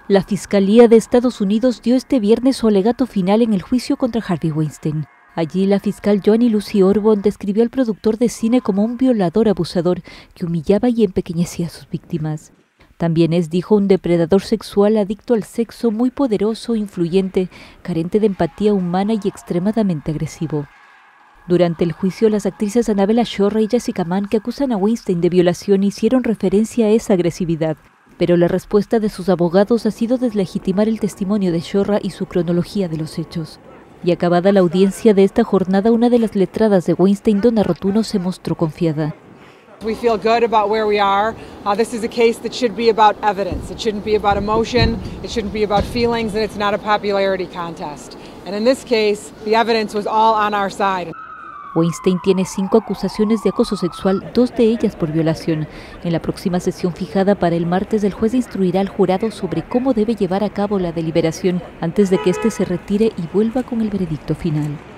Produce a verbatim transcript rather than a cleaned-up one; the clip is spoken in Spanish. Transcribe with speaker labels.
Speaker 1: La Fiscalía de Estados Unidos dio este viernes su alegato final en el juicio contra Harvey Weinstein. Allí, la fiscal Joanie Lucy Orbon describió al productor de cine como un violador abusador que humillaba y empequeñecía a sus víctimas. También es, dijo, un depredador sexual adicto al sexo, muy poderoso, influyente, carente de empatía humana y extremadamente agresivo. Durante el juicio, las actrices Annabella Sciorra y Jessica Mann, que acusan a Weinstein de violación, hicieron referencia a esa agresividad. Pero la respuesta de sus abogados ha sido deslegitimar el testimonio de Sciorra y su cronología de los hechos. Y acabada la audiencia de esta jornada, una de las letradas de Weinstein, Donna Rotuno, se mostró confiada.
Speaker 2: We feel good about where we are. Uh, this is a case that should be about evidence. It shouldn't be about emotion. It shouldn't be about feelings, and it's not a popularity contest. And in this case, the evidence was all on our side.
Speaker 1: Weinstein tiene cinco acusaciones de acoso sexual, dos de ellas por violación. En la próxima sesión fijada para el martes, el juez instruirá al jurado sobre cómo debe llevar a cabo la deliberación antes de que éste se retire y vuelva con el veredicto final.